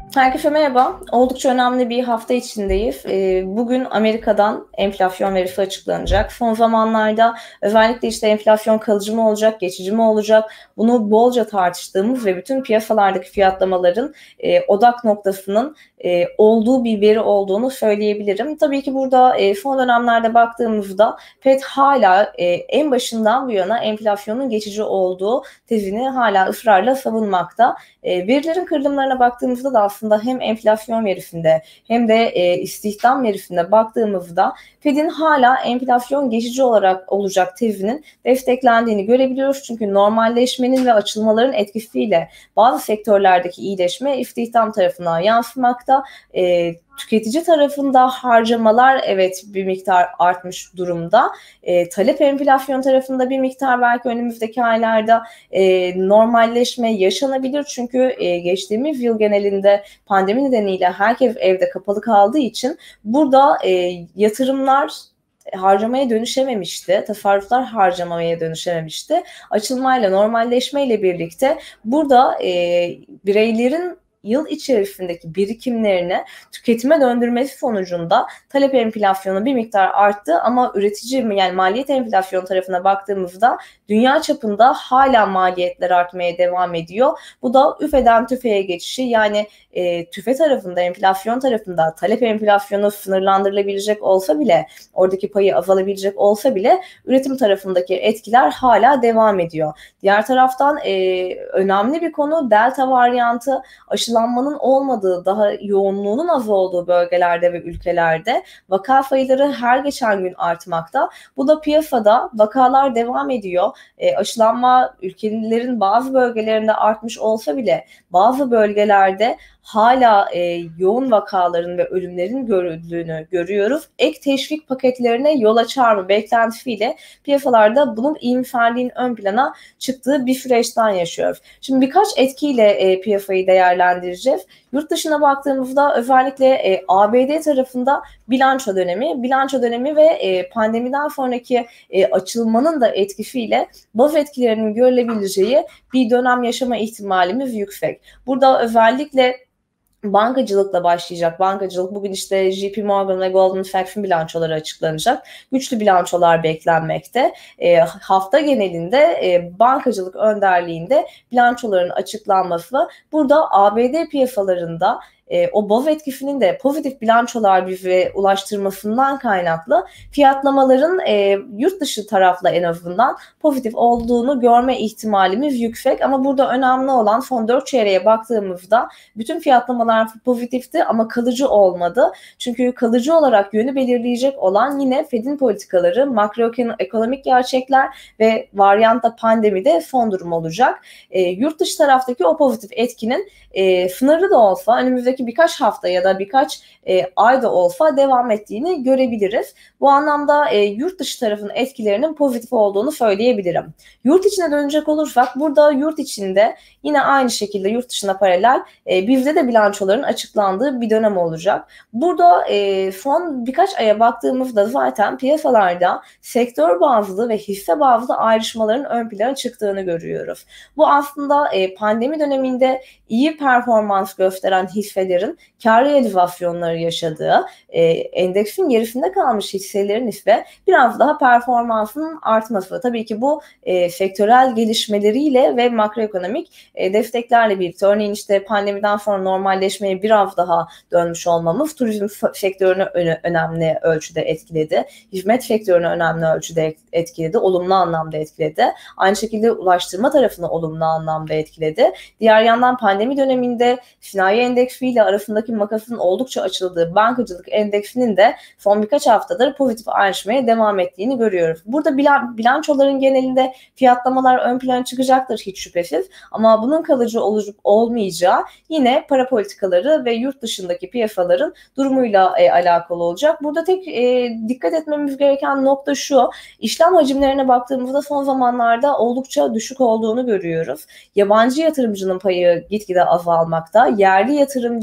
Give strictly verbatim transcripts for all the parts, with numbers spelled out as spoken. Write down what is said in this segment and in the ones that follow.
Herkese merhaba. Oldukça önemli bir hafta içindeyiz. Eee, bugün Amerika'dan enflasyon verisi açıklanacak. Son zamanlarda özellikle işte enflasyon kalıcı mı olacak, geçici mi olacak? Bunu bolca tartıştığımız ve bütün piyasalardaki fiyatlamaların eee, odak noktasının eee, olduğu bir veri olduğunu söyleyebilirim. Tabii ki burada eee, son dönemlerde baktığımızda Fed hala eee, en başından bu yana enflasyonun geçici olduğu tezini hala ısrarla savunmakta. E, verilerin kırılımlarına baktığımızda da aslında hem enflasyon verisinde hem de e, istihdam verisinde baktığımızda Fed'in hala enflasyon geçici olarak olacak tezinin desteklendiğini görebiliyoruz. Çünkü normalleşmenin ve açılmaların etkisiyle bazı sektörlerdeki iyileşme istihdam tarafından yansımakta. E, Tüketici tarafında harcamalar evet bir miktar artmış durumda. E, talep enflasyon tarafında bir miktar belki önümüzdeki aylarda e, normalleşme yaşanabilir. Çünkü e, geçtiğimiz yıl genelinde pandemi nedeniyle herkes evde kapalı kaldığı için burada e, yatırımlar harcamaya dönüşememişti. Tasarruflar harcamaya dönüşememişti. Açılmayla, normalleşmeyle birlikte burada e, bireylerin yıl içerisindeki birikimlerini tüketime döndürmesi sonucunda talep enflasyonu bir miktar arttı ama üretici yani maliyet enflasyonu tarafına baktığımızda dünya çapında hala maliyetler artmaya devam ediyor. Bu da üfeden tüfeğe geçişi yani e, tüfe tarafında, enflasyon tarafında talep enflasyonu sınırlandırılabilecek olsa bile, oradaki payı azalabilecek olsa bile üretim tarafındaki etkiler hala devam ediyor. Diğer taraftan e, önemli bir konu delta varyantı aşılanmanın olmadığı, daha yoğunluğunun az olduğu bölgelerde ve ülkelerde vaka sayıları her geçen gün artmakta. Bu da piyasada vakalar devam ediyor. E, aşılanma ülkelerin bazı bölgelerinde artmış olsa bile bazı bölgelerde hala e, yoğun vakaların ve ölümlerin görüldüğünü görüyoruz. Ek teşvik paketlerine yol açar mı beklentisiyle piyasalarda bunun iyimserliğin ön plana çıktığı bir süreçten yaşıyoruz. Şimdi birkaç etkiyle e, piyasayı değerlendireceğiz. Yurt dışına baktığımızda özellikle e, A B D tarafında bilanço dönemi, bilanço dönemi ve e, pandemiden sonraki e, açılmanın da etkisiyle baz etkilerinin görülebileceği bir dönem yaşama ihtimalimiz yüksek. Burada özellikle bankacılıkla başlayacak. Bankacılık bugün işte J P Morgan ve Goldman Sachs'ın bilançoları açıklanacak. Güçlü bilançolar beklenmekte. E, hafta genelinde e, bankacılık önderliğinde bilançoların açıklanması burada A B D piyasalarında e, o baz etkisinin de pozitif bilançolar bize ulaştırmasından kaynaklı fiyatlamaların e, yurt dışı tarafla en azından pozitif olduğunu görme ihtimalimiz yüksek. Ama burada önemli olan son dört çeyreğe baktığımızda bütün fiyatlamalar pozitifti ama kalıcı olmadı. Çünkü kalıcı olarak yönü belirleyecek olan yine Fed'in politikaları, makroekonomik gerçekler ve varyantta pandemide son durum olacak. E, yurt dışı taraftaki o pozitif etkinin e, sınırlı da olsa önümüzdeki birkaç hafta ya da birkaç e, ay da olsa devam ettiğini görebiliriz. Bu anlamda e, yurt dışı tarafının etkilerinin pozitif olduğunu söyleyebilirim. Yurt içine dönecek olursak burada yurt içinde yine aynı şekilde yurt dışına paralel e, bizde de bilançoların açıklandığı bir dönem olacak. Burada e, son birkaç aya baktığımızda zaten piyasalarda sektör bazlı ve hisse bazlı ayrışmaların ön plana çıktığını görüyoruz. Bu aslında e, pandemi döneminde iyi performans gösteren hisselerin kar realizasyonları yaşadığı, e, endeksin gerisinde kalmış hisselerin ise biraz daha performansının artması. Tabii ki bu e, sektörel gelişmeleriyle ve makroekonomik e, desteklerle birlikte. Örneğin işte pandemiden sonra normalleşmeye biraz daha dönmüş olmamız turizm sektörünü öne, önemli ölçüde etkiledi. Hizmet sektörünü önemli ölçüde etkiledi. Olumlu anlamda etkiledi. Aynı şekilde ulaştırma tarafını olumlu anlamda etkiledi. Diğer yandan pandemi döneminde sanayi endeksiyle arasındaki makasın oldukça açıldığı bankacılık endeksinin de son birkaç haftadır pozitif ayrışmaya devam ettiğini görüyoruz. Burada bilan, bilançoların genelinde fiyatlamalar ön plana çıkacaktır hiç şüphesiz ama bunun kalıcı olup olmayacağı yine para politikaları ve yurt dışındaki piyasaların durumuyla e, alakalı olacak. Burada tek e, dikkat etmemiz gereken nokta şu: işlem hacimlerine baktığımızda son zamanlarda oldukça düşük olduğunu görüyoruz. Yabancı yatırımcının payı gitgide azalmakta. Yerli yatırımcı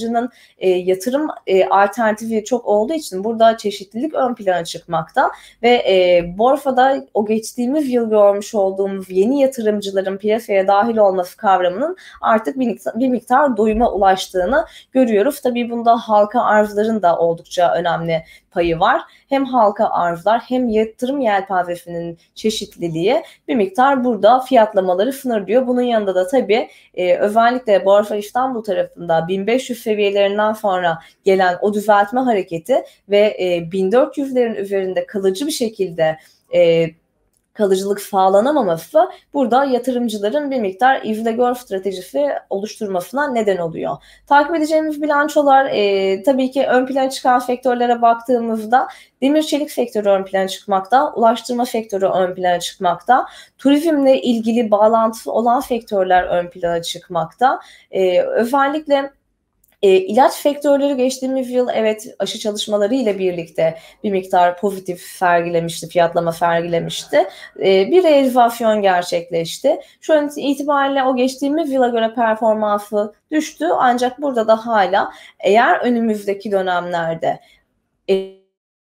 yatırımcının e, yatırım e, alternatifi çok olduğu için burada çeşitlilik ön plana çıkmakta ve e, borsada o geçtiğimiz yıl görmüş olduğumuz yeni yatırımcıların piyasaya dahil olması kavramının artık bir miktar, bir miktar doyuma ulaştığını görüyoruz. Tabii bunda halka arzların da oldukça önemli payı var. Hem halka arzlar hem yatırım yelpazesinin çeşitliliği bir miktar burada fiyatlamaları sınırlıyor. Bunun yanında da tabii e, özellikle Borsa İstanbul tarafında bin beş yüz seviyelerinden sonra gelen o düzeltme hareketi ve e, bin dört yüzlerin üzerinde kalıcı bir şekilde e, kalıcılık sağlanamaması burada yatırımcıların bir miktar izle gör stratejisi oluşturmasına neden oluyor. Takip edeceğimiz bilançolar e, tabii ki ön plana çıkan sektörlere baktığımızda demir çelik sektörü ön plana çıkmakta, ulaştırma sektörü ön plana çıkmakta, turizmle ilgili bağlantısı olan sektörler ön plana çıkmakta. E, özellikle E, ilaç sektörleri geçtiğimiz yıl evet aşı çalışmaları ile birlikte bir miktar pozitif sergilemişti, fiyatlama sergilemişti. E, bir realizasyon gerçekleşti. Şu an itibariyle o geçtiğimiz yıla göre performansı düştü ancak burada da hala eğer önümüzdeki dönemlerde e,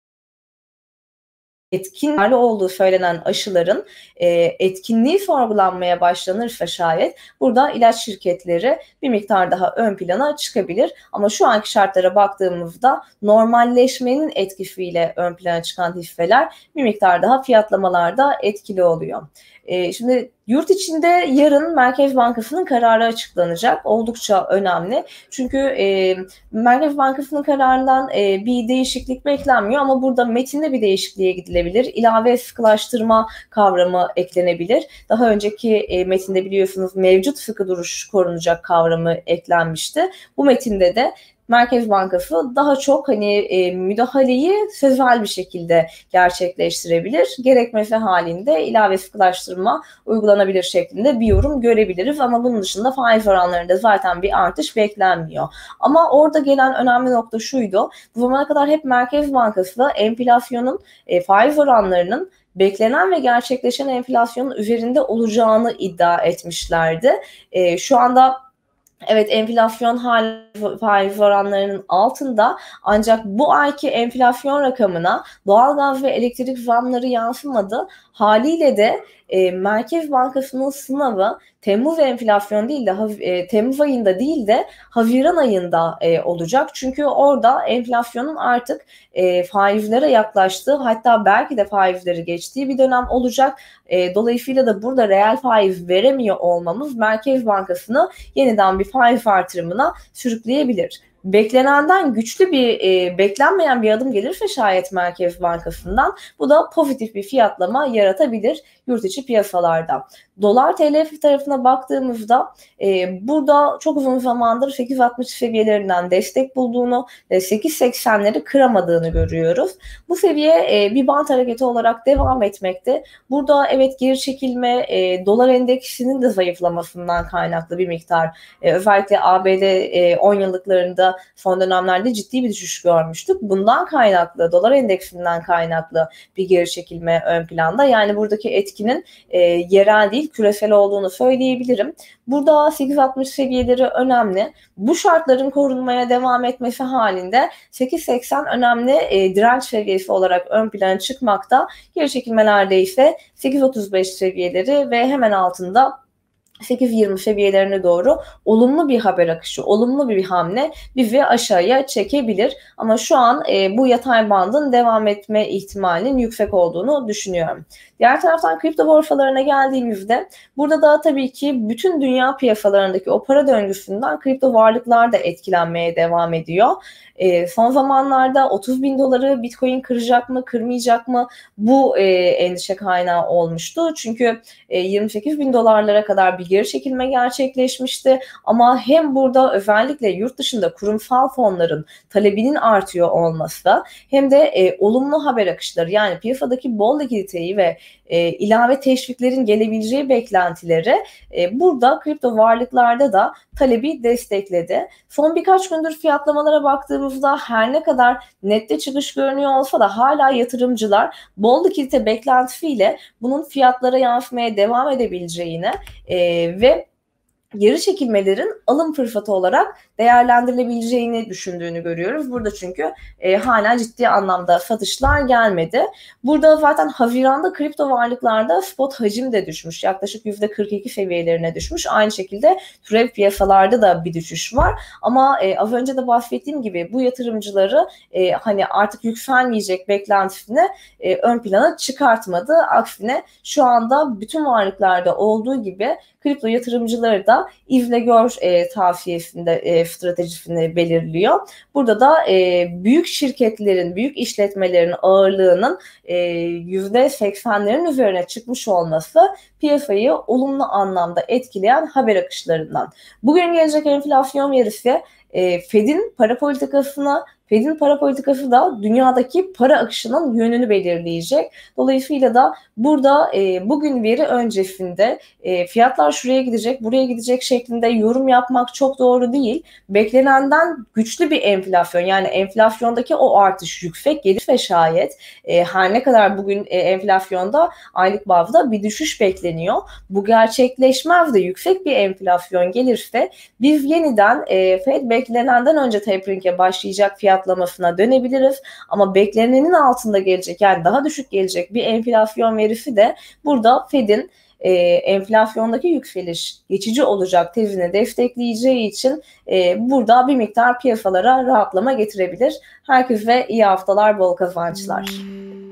etkinli olduğu söylenen aşıların e, etkinliği sorgulanmaya başlanırsa şayet burada ilaç şirketleri bir miktar daha ön plana çıkabilir. Ama şu anki şartlara baktığımızda normalleşmenin etkisiyle ön plana çıkan hisseler bir miktar daha fiyatlamalarda etkili oluyor. E, şimdi yurt içinde yarın Merkez Bankası'nın kararı açıklanacak. Oldukça önemli. Çünkü e, Merkez Bankası'nın kararından e, bir değişiklik beklenmiyor ama burada metinde bir değişikliğe gidilebilir. İlave sıkılaştırma kavramı eklenebilir. Daha önceki e, metinde biliyorsunuz mevcut sıkı duruş korunacak kavramı eklenmişti. Bu metinde de Merkez Bankası daha çok hani e, müdahaleyi sözel bir şekilde gerçekleştirebilir. Gerekmesi halinde ilave sıkılaştırma uygulanabilir şeklinde bir yorum görebiliriz ama bunun dışında faiz oranlarında zaten bir artış beklenmiyor. Ama orada gelen önemli nokta şuydu. Bu zamana kadar hep Merkez Bankası enflasyonun e, faiz oranlarının beklenen ve gerçekleşen enflasyonun üzerinde olacağını iddia etmişlerdi. E, şu anda evet enflasyon hala faiz oranlarının altında ancak bu ayki enflasyon rakamına doğalgaz ve elektrik zamları yansımadı. Haliyle de e, Merkez Bankası'nın sınavı Temmuz enflasyon değil de e, Temmuz ayında değil de Haziran ayında e, olacak. Çünkü orada enflasyonun artık e, faizlere yaklaştığı hatta belki de faizleri geçtiği bir dönem olacak. E, dolayısıyla da burada reel faiz veremiyor olmamız Merkez Bankası'nı yeniden bir faiz artırımına sürükleyebilir. Beklenenden güçlü bir, e, beklenmeyen bir adım gelirse şayet Merkez Bankası'ndan bu da pozitif bir fiyatlama yaratabilir yurt içi piyasalarda. Dolar T L tarafına baktığımızda e, burada çok uzun zamandır sekiz altmış seviyelerinden destek bulduğunu ve sekiz seksenleri kıramadığını görüyoruz. Bu seviye e, bir bant hareketi olarak devam etmekte. Burada evet geri çekilme e, dolar endeksinin de zayıflamasından kaynaklı bir miktar. E, özellikle A B D e, on yıllıklarında son dönemlerde ciddi bir düşüş görmüştük. Bundan kaynaklı, dolar endeksinden kaynaklı bir geri çekilme ön planda. Yani buradaki etkinin e, yerel değil, küresel olduğunu söyleyebilirim. Burada sekiz altmış seviyeleri önemli. Bu şartların korunmaya devam etmesi halinde sekiz seksen önemli e, direnç seviyesi olarak ön plana çıkmakta. Geri çekilmelerde ise sekiz otuz beş seviyeleri ve hemen altında sekiz yirmi seviyelerine doğru olumlu bir haber akışı, olumlu bir hamle bizi aşağıya çekebilir. Ama şu an e, bu yatay bandın devam etme ihtimalinin yüksek olduğunu düşünüyorum. Diğer taraftan kripto borsalarına geldiğimizde burada da tabii ki bütün dünya piyasalarındaki o para döngüsünden kripto varlıklar da etkilenmeye devam ediyor. E, son zamanlarda otuz bin doları Bitcoin kıracak mı, kırmayacak mı bu e, endişe kaynağı olmuştu. Çünkü e, yirmi sekiz bin dolarlara kadar bir geri çekilme gerçekleşmişti. Ama hem burada özellikle yurt dışında kurumsal fonların talebinin artıyor olması hem de e, olumlu haber akışları yani piyasadaki bol likiditeyi ve e, ilave teşviklerin gelebileceği beklentileri e, burada kripto varlıklarda da talebi destekledi. Son birkaç gündür fiyatlamalara baktığımızda her ne kadar nette çıkış görünüyor olsa da hala yatırımcılar bol likidite beklentisiyle bunun fiyatlara yansımaya devam edebileceğini e, ve geri çekilmelerin alım fırsatı olarak değerlendirilebileceğini düşündüğünü görüyoruz. Burada çünkü e, hala ciddi anlamda satışlar gelmedi. Burada zaten Haziran'da kripto varlıklarda spot hacim de düşmüş. Yaklaşık yüzde kırk iki seviyelerine düşmüş. Aynı şekilde türev piyasalarda da bir düşüş var. Ama e, az önce de bahsettiğim gibi bu yatırımcıları e, hani artık yükselmeyecek beklentisini e, ön plana çıkartmadı. Aksine şu anda bütün varlıklarda olduğu gibi kripto yatırımcıları da izle gör e, tavsiyesinde e, stratejisini belirliyor. Burada da e, büyük şirketlerin, büyük işletmelerin ağırlığının e, yüzde seksenlerin üzerine çıkmış olması piyasayı olumlu anlamda etkileyen haber akışlarından. Bugün gelecek enflasyon verisi e, Fed'in para politikasına Fed'in para politikası da dünyadaki para akışının yönünü belirleyecek. Dolayısıyla da burada e, bugün veri öncesinde e, fiyatlar şuraya gidecek, buraya gidecek şeklinde yorum yapmak çok doğru değil. Beklenenden güçlü bir enflasyon, yani enflasyondaki o artış yüksek gelirse şayet e, her ne kadar bugün e, enflasyonda aylık bazda bir düşüş bekleniyor. Bu gerçekleşmez de yüksek bir enflasyon gelirse biz yeniden e, Fed beklenenden önce tapering'e başlayacak fiyatlamasına dönebiliriz. Ama beklenenin altında gelecek, yani daha düşük gelecek bir enflasyon verisi de burada Fed'in e, enflasyondaki yükseliş geçici olacak tezini destekleyeceği için e, burada bir miktar piyasalara rahatlama getirebilir. Herkese iyi haftalar, bol kazançlar.